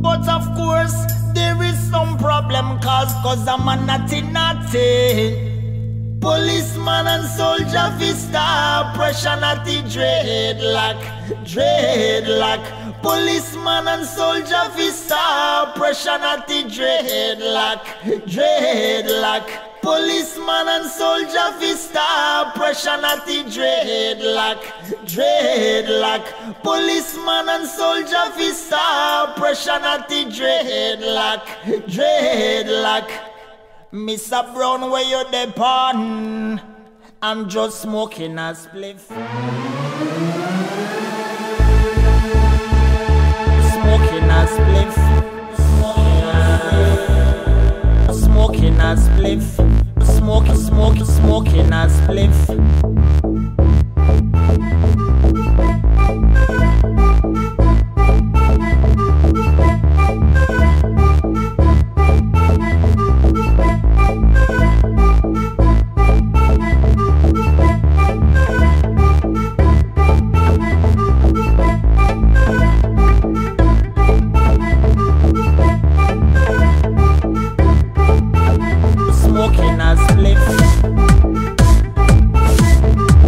But of course, there is some problem cause I'm a naughty. Policeman and soldier vista, pressure natty dreadlock. Policeman and soldier vista, pressure natty dreadlock. Policeman and soldier vista, pressure natty dreadlock. Policeman and soldier vista, pressure natty dreadlock. Mr. Brown, where you depend? I'm just smoking a spliff. Smoking a spliff. Smoking a spliff. Smoking a spliff. Smoking a spliff.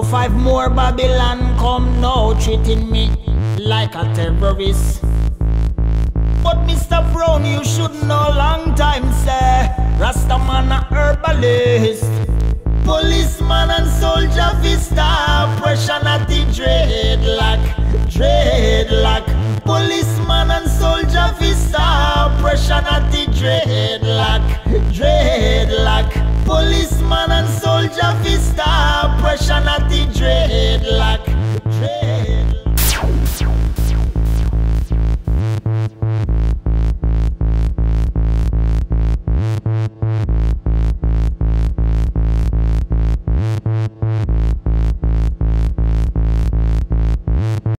5 more Babylon come now, treating me like a terrorist. But Mr. Brown, you should know long time, sir. Rastaman a herbalist. Policeman and soldier vista, oppression at the dreadlock, dreadlock. Policeman and soldier vista, oppression at the dreadlock, dreadlock. Policeman and soldier vista, oppression at the dreadlock.